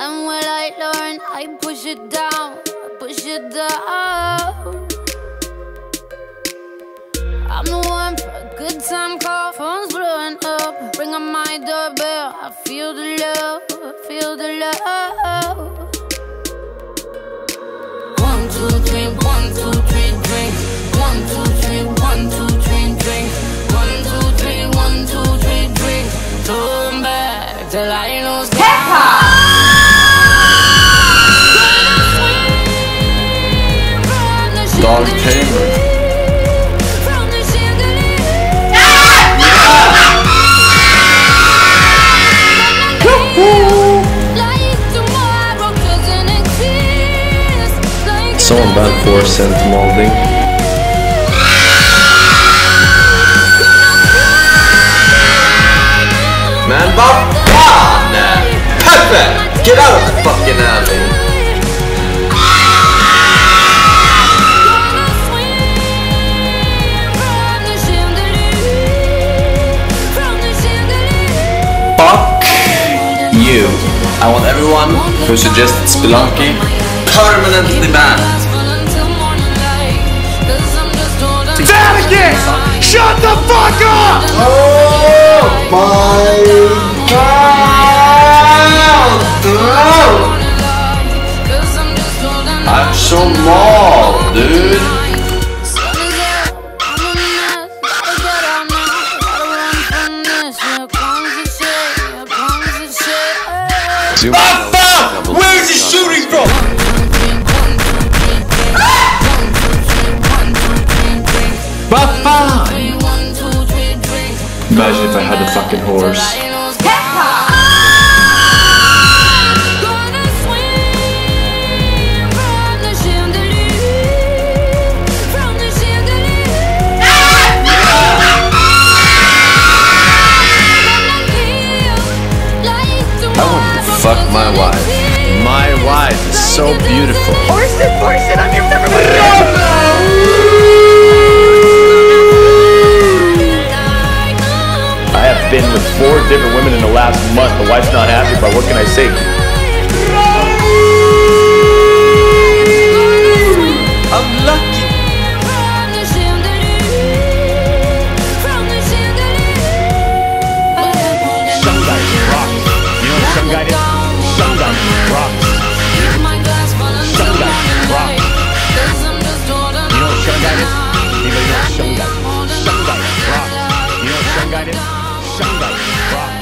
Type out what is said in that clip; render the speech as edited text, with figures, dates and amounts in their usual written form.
When will I learn? I push it down, push it down. I'm the one for a good time call. Phone's blowing up, ring on my doorbell. I feel the love, I feel the love. 1, 2, 3, 1, 2, 3, drink. 1, 2, 3, 1, 2, 3, drink. 1, 2, 3, 1, 2, 3, drink. Turn back till I lose count. Dog Tamer. Someone banned 4 cent molding. Man, vad fan! Peppe! Get out of the fucking alley! Fuck you. I want everyone who suggested Spelunky permanently banned. Vatican! Shut the fuck up! Oh my god! I'm so mauled, dude. Papa! Where's he shooting from? Papa! Imagine if I had a fucking horse. I want to fuck my wife. My wife is so beautiful. Force it, I'm your never let go! I have been with 4 different women in the last month. The wife's not happy, but what can I say? I'm lucky. Some guys rock. You know what some guy did? Some guys rock. Some guys rock. You know what some guy did? Anybody know some guy? Some guys rock. You know what some guy did? Some guys rock.